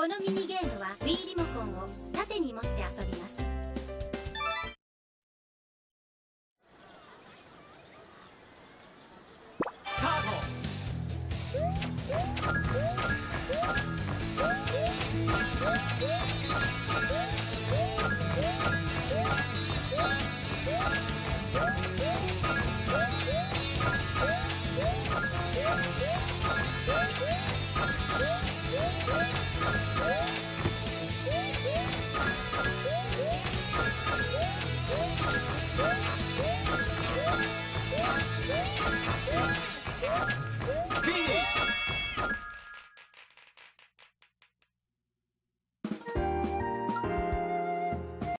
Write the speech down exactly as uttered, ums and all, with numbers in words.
このミニゲームは Wii リモコンを縦に持って遊びます。